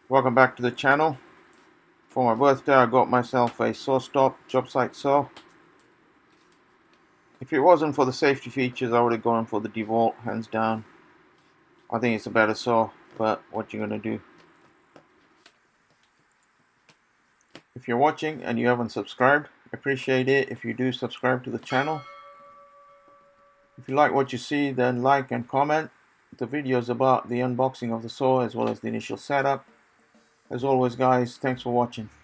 Welcome back to the channel. For my birthday I got myself a SawStop Jobsite Saw. If it wasn't for the safety features I would have gone for the DeWalt, hands down. I think it's a better saw, but what you gonna do? If you're watching and you haven't subscribed, I appreciate it if you do subscribe to the channel. If you like what you see, then like and comment. The video is about the unboxing of the saw as well as the initial setup. As always guys, thanks for watching.